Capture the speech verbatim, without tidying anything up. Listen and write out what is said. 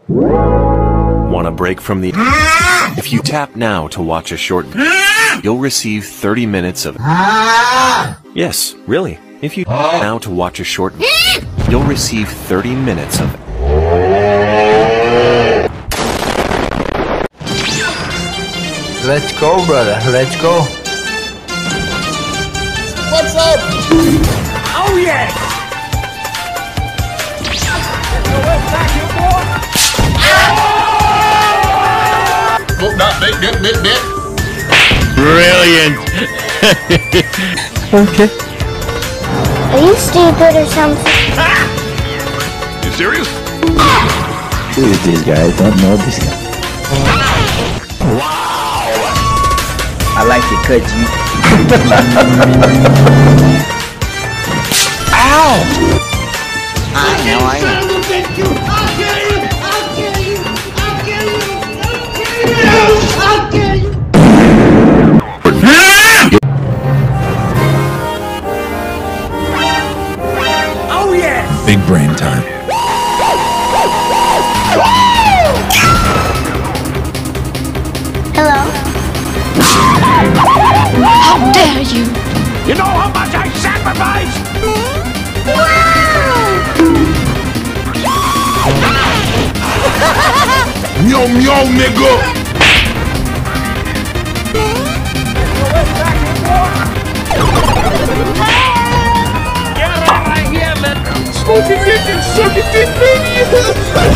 Want a break from the... If you tap now to watch a short... You'll receive thirty minutes of... Yes, really. If you tap now to watch a short... You'll receive thirty minutes of... Let's go, brother. Let's go. What's up? Oh, yes! Oh, not bit, bit, bit, bit. Brilliant! Okay. Are you stupid or something? You serious? Who is this guy? I don't know this guy. I like your cut, G. Ow! I know, I know. Oh, yes! Big brain time. Hello? How dare you! You know how much I sacrificed? Meow, meow, nigga. Get out right here, man! Smoking dick and sucking dick, baby!